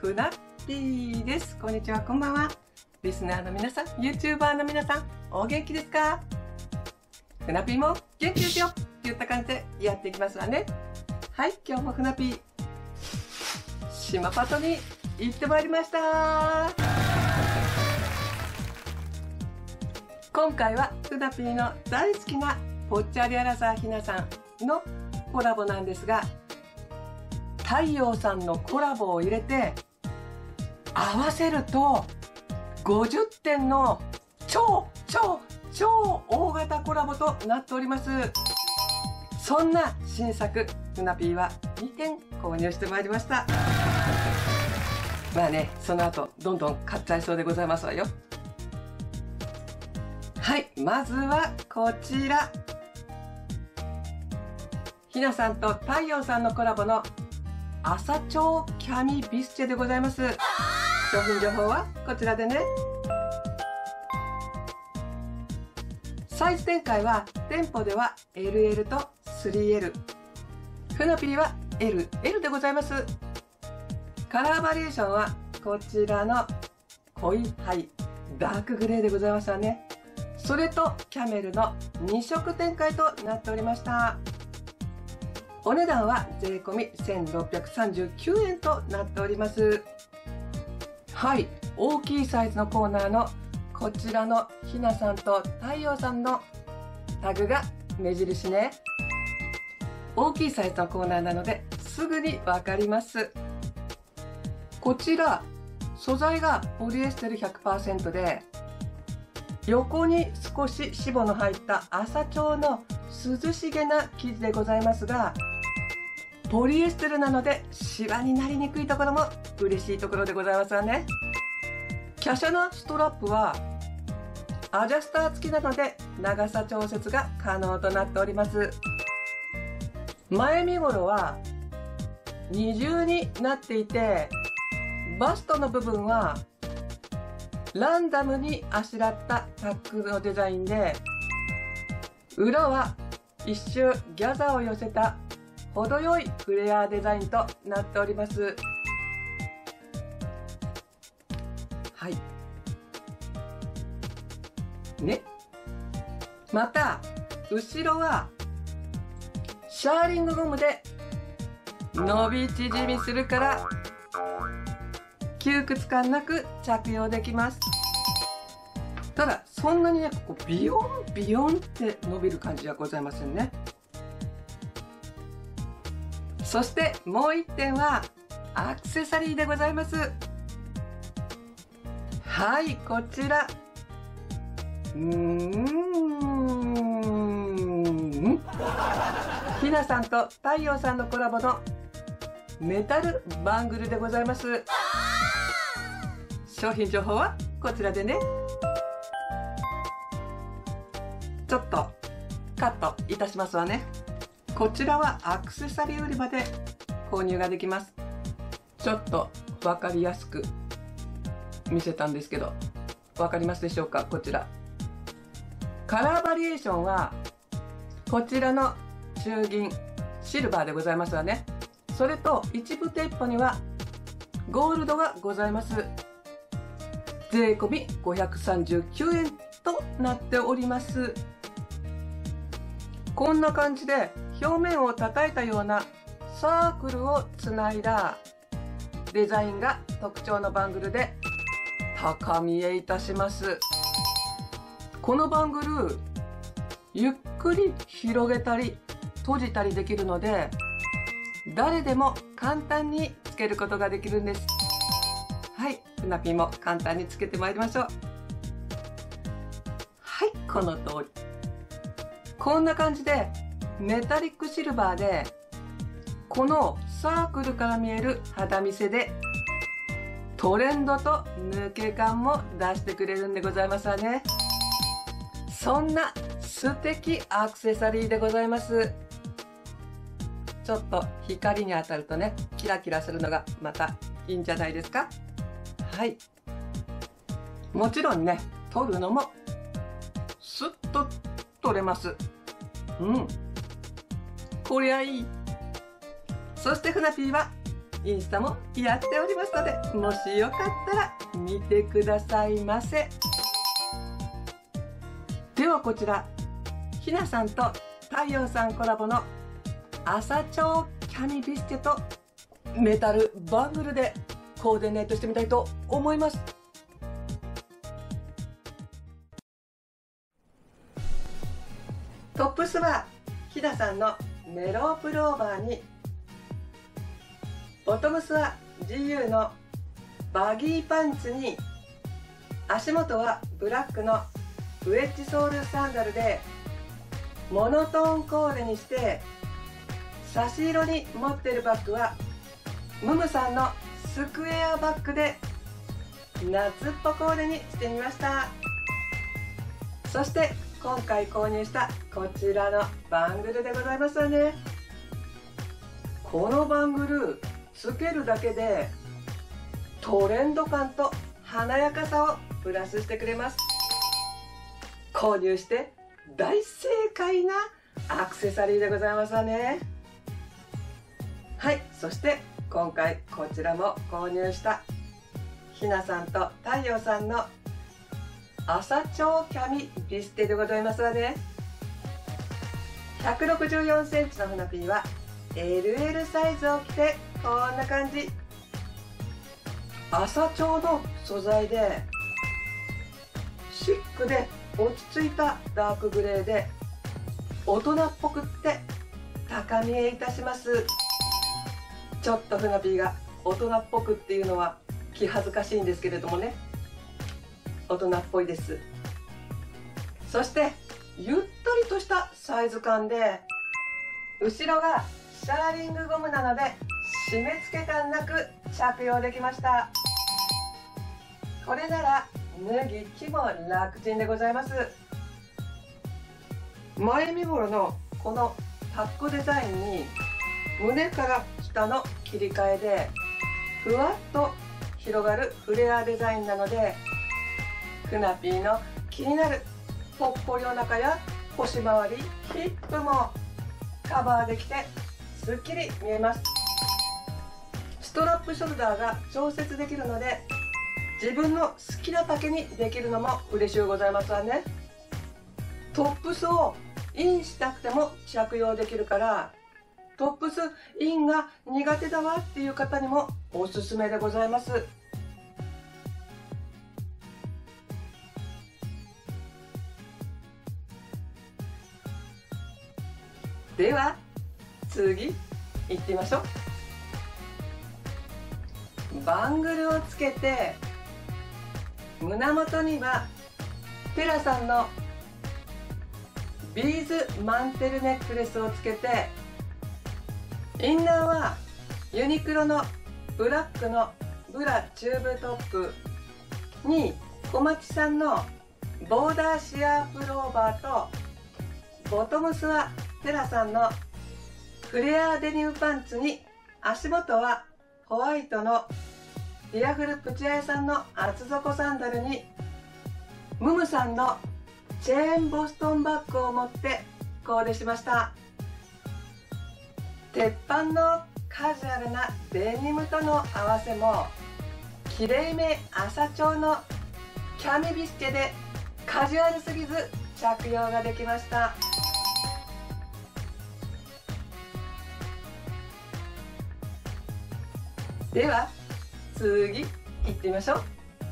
ふなっぴーです。こんにちは、こんばんは。リスナーの皆さん、YouTuber の皆さん、お元気ですか？ふなっぴーも元気ですよって言った感じでやっていきますわね。はい、今日もふなっぴー、島パトに行ってまいりました。今回はふなっぴーの大好きなぽっちゃりアラサーひなさんのコラボなんですが、太陽さんのコラボを入れて合わせると50点の超大型コラボとなっております。そんな新作、ふなぴーは2点購入してまいりました。まあね、その後どんどん買っちゃいそうでございますわよ。はい、まずはこちら、ひなさんと太陽さんのコラボの朝朝キャミビスチェでございます。商品情報はこちらでね。サイズ展開は店舗では LL と 3L、 ふなぴーは LL でございます。カラーバリエーションはこちらの濃い灰、ダークグレーでございましたね。それとキャメルの2色展開となっておりました。お値段は税込み1639円となっております。はい、大きいサイズのコーナーのこちらのひなさんと太陽さんのタグが目印ね。大きいサイズのコーナーなのですぐにわかります。こちら素材がポリエステル 100% で、横に少し脂肪の入った麻調の涼しげな生地でございますが、ポリエステルなのでシワになりにくいところも嬉しいところでございますわね。華奢なストラップはアジャスター付きなので長さ調節が可能となっております。前身頃は二重になっていて、バストの部分はランダムにあしらったタックのデザインで、裏は一周ギャザーを寄せた程よいフレアデザインとなっております。はいね。また後ろはシャーリングゴムで伸び縮みするから窮屈感なく着用できます。ただそんなにね、ここビヨンって伸びる感じはございませんね。そしてもう1点はアクセサリーでございます。はい、こちらひなさんと太陽さんのコラボのメタルバングルでございます。商品情報はこちらでね。ちょっとカットいたしますわね。こちらはアクセサリー売り場で購入ができます。ちょっと分かりやすく見せたんですけど、分かりますでしょうか。こちらカラーバリエーションはこちらの中銀シルバーでございますわね。それと一部店舗にはゴールドがございます。税込み539円となっております。こんな感じで表面を叩いたようなサークルをつないだデザインが特徴のバングルで高見えいたします。このバングルゆっくり広げたり閉じたりできるので、誰でも簡単につけることができるんです。はい、ふなぴーも簡単につけてまいりましょう。はい、この通り。こんな感じでメタリックシルバーで、このサークルから見える肌見せでトレンドと抜け感も出してくれるんでございますわね。そんな素敵アクセサリーでございます。ちょっと光に当たるとね、キラキラするのがまたいいんじゃないですか。はい、もちろんね、取るのもスッと取れます。こりゃいい。そしてふなぴーはインスタもやっておりますので、もしよかったら見てくださいませ。ではこちら、ひなさんと太陽さんコラボの朝朝キャミビステとメタルバングルでコーディネートしてみたいと思います。トップスはひなさんのメロープルオーバーに、ボトムスは GU のバギーパンツに、足元はブラックのウェッジソールサンダルでモノトーンコーデにして、差し色に持っているバッグはムムさんのスクエアバッグで夏っぽコーデにしてみました。そして今回購入したこちらのバングルでございますよね。このバングルつけるだけでトレンド感と華やかさをプラスしてくれます。購入して大正解なアクセサリーでございますわね。はい、そして今回こちらも購入したひなさんと太陽さんの朝朝キャミビステでございますわね。164センチのふなぴーは LL サイズを着てこんな感じ。朝朝の素材でシックで落ち着いたダークグレーで大人っぽくって高見えいたします。ちょっとふなぴーが大人っぽくっていうのは気恥ずかしいんですけれどもね、大人っぽいです。そしてゆったりとしたサイズ感で、後ろがシャーリングゴムなので締め付け感なく着用できました。これなら脱ぎ着も楽ちんでございます。前身頃のこのタックデザインに胸から下の切り替えでふわっと広がるフレアデザインなので、ふなぴーの気になるぽっこりお腹や腰回り、ヒップもカバーできてすっきり見えます。ストラップショルダーが調節できるので、自分の好きな丈にできるのも嬉しゅうございますわね。トップスをインしたくても着用できるから、トップスインが苦手だわっていう方にもおすすめでございます。では次行ってみましょう。バングルをつけて、胸元にはテラさんのビーズマンテルネックレスをつけて、インナーはユニクロのブラックのブラチューブトップに小町さんのボーダーシアープローバーと、ボトムスはテラさんのフレアデニムパンツに、足元はホワイトのディアフルプチアイさんの厚底サンダルに、ムムさんのチェーンボストンバッグを持ってコーデしました。鉄板のカジュアルなデニムとの合わせも、きれいめ朝朝のキャミビステでカジュアルすぎず着用ができました。では次行ってみましょ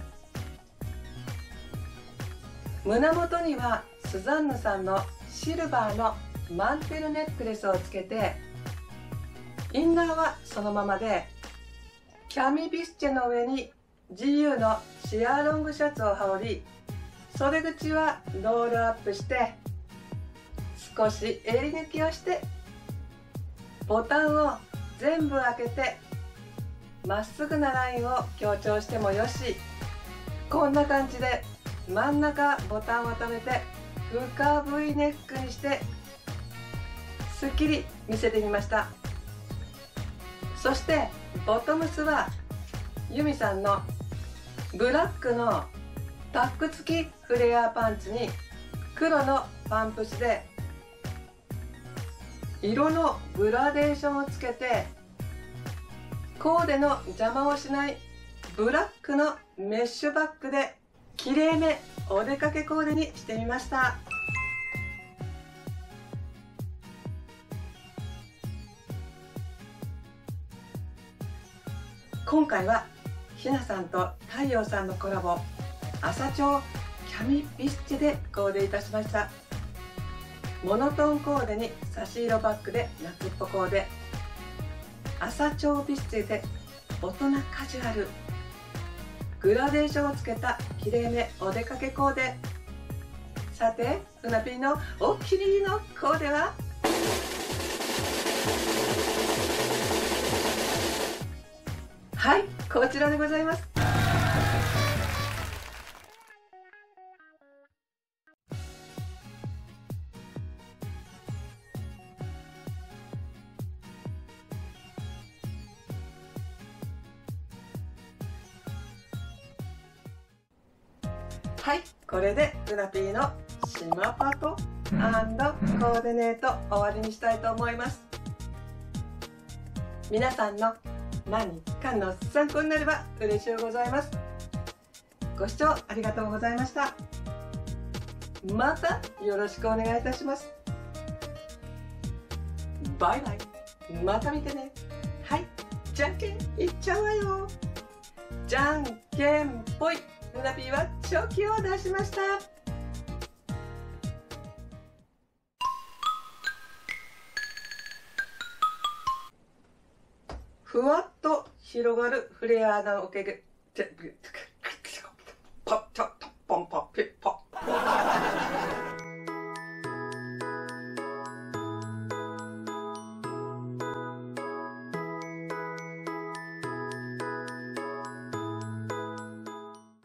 う。胸元にはスザンヌさんのシルバーのマンテルネックレスをつけて、インナーはそのままで、キャミビスチェの上に GU のシアーロングシャツを羽織り、袖口はロールアップして少し襟抜きをして、ボタンを全部開けてまっすぐなラインを強調してもよし、こんな感じで真ん中ボタンを留めて深 V ネックにしてすっきり見せてみました。そしてボトムスはユミさんのブラックのタック付きフレアパンツに黒のパンプスで色のグラデーションをつけて、 コーデの邪魔をしないブラックのメッシュバッグできれいめお出かけコーデにしてみました。今回はひなさんと太陽さんのコラボ、朝朝キャミビスチェでコーデいたしました。モノトーンコーデに差し色バッグで夏っぽコーデ、朝朝ビスチェで大人カジュアル、グラデーションをつけたきれいめお出かけコーデ。さて、ふなぴーのお気に入りのコーデははい、こちらでございます。はい、これでふなぴーの島パト&コーディネート終わりにしたいと思います。皆さんの何かの参考になれば嬉しゅうございます。ご視聴ありがとうございました。またよろしくお願いいたします。バイバイ。また見てね。はい、じゃんけんいっちゃうわよ。じゃんけんぽい。ふなぴーはチョキを出しました。ふわっと広がるフレアなおかげ。